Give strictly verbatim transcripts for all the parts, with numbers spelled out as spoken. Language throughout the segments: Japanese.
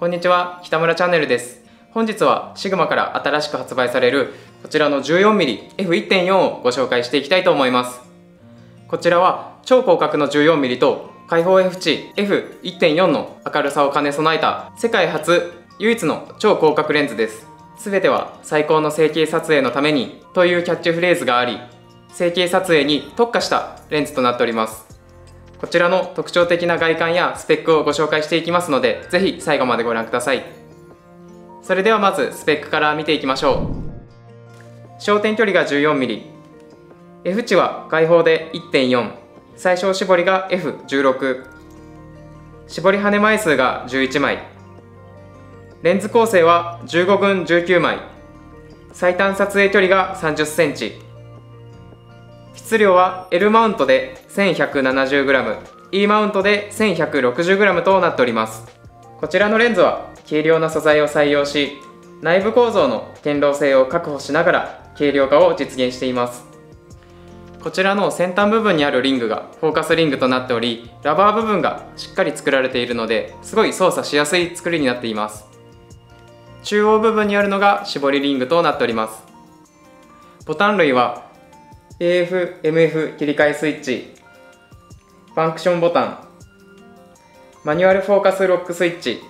こんにちは、北村チャンネルです。本日はシグマから新しく発売されるこちらの じゅうよんミリエフいってんよん をご紹介していきたいと思います。こちらは超広角の じゅうよんミリ と開放 F 値 エフいってんよん の明るさを兼ね備えた世界初唯一の超広角レンズです。すべては最高の成形撮影のためにというキャッチフレーズがあり、成形撮影に特化したレンズとなっております。こちらの特徴的な外観やスペックをご紹介していきますので、ぜひ最後までご覧ください。それではまずスペックから見ていきましょう。焦点距離が じゅうよんミリ、 F 値は開放で いってんよん、 最小絞りが エフじゅうろく、 絞り羽枚数がじゅういちまい、レンズ構成はじゅうごぶんじゅうきゅうまい、最短撮影距離がさんじゅっセンチ、質量は L マウントで せんひゃくななじゅうグラム、E マウントで せんひゃくろくじゅうグラム となっております。こちらのレンズは軽量な素材を採用し、内部構造の堅牢性を確保しながら軽量化を実現しています。こちらの先端部分にあるリングがフォーカスリングとなっており、ラバー部分がしっかり作られているので、すごい操作しやすい作りになっています。中央部分にあるのが絞りリングとなっております。ボタン類は エーエフエムエフ 切り替えスイッチ、ファンクションボタン、マニュアルフォーカスロックスイッチ、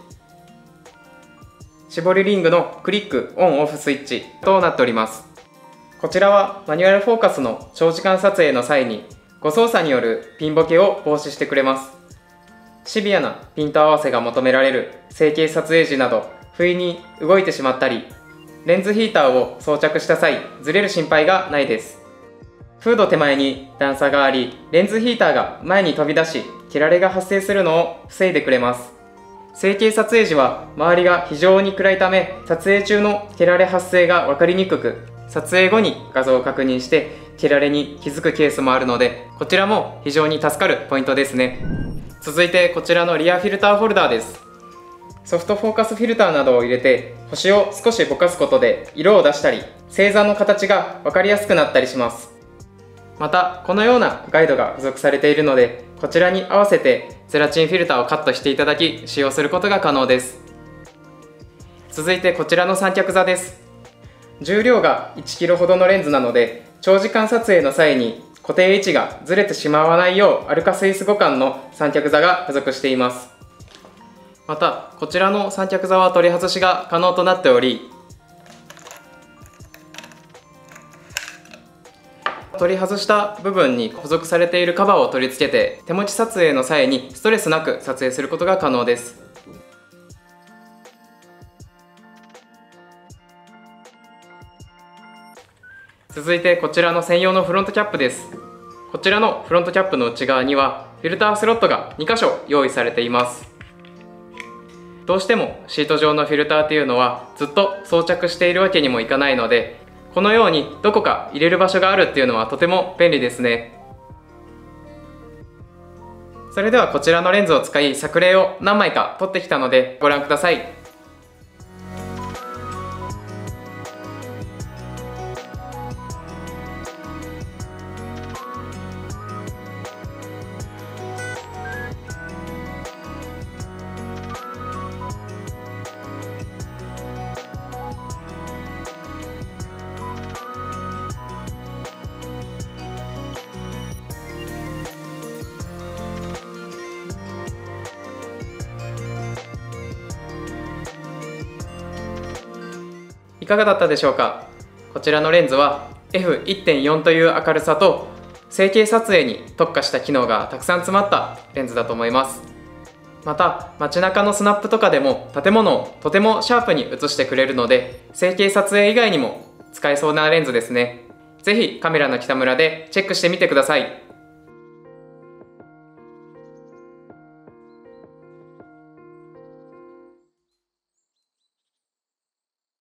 絞りリングのクリックオンオフスイッチとなっております。こちらはマニュアルフォーカスの長時間撮影の際に誤操作によるピンボケを防止してくれます。シビアなピント合わせが求められる成形撮影時など、不意に動いてしまったり、レンズヒーターを装着した際ずれる心配がないです。フード手前に段差があり、レンズヒーターが前に飛び出し、切られが発生するのを防いでくれます。成形撮影時は周りが非常に暗いため、撮影中の切られ発生が分かりにくく、撮影後に画像を確認して切られに気づくケースもあるので、こちらも非常に助かるポイントですね。続いてこちらのリアフィルターホルダーです。ソフトフォーカスフィルターなどを入れて星を少しぼかすことで色を出したり、星座の形が分かりやすくなったりします。またこのようなガイドが付属されているので、こちらに合わせてゼラチンフィルターをカットしていただき使用することが可能です。続いてこちらの三脚座です。重量がいちキロほどのレンズなので、長時間撮影の際に固定位置がずれてしまわないようアルカスイス互換の三脚座が付属しています。またこちらの三脚座は取り外しが可能となっており、取り外した部分に付属されているカバーを取り付けて、手持ち撮影の際にストレスなく撮影することが可能です。続いてこちらの専用のフロントキャップです。こちらのフロントキャップの内側にはフィルタースロットがにかしょ用意されています。どうしてもシート状のフィルターというのはずっと装着しているわけにもいかないので、このようにどこか入れる場所があるっていうのはとても便利ですね。それではこちらのレンズを使い作例を何枚か撮ってきたのでご覧ください。いかがだったでしょうか。こちらのレンズは エフいってんよん という明るさと成形撮影に特化した機能がたくさん詰まったレンズだと思います。また街中のスナップとかでも建物をとてもシャープに映してくれるので、成形撮影以外にも使えそうなレンズですね。ぜひカメラの北村でチェックしてみてください。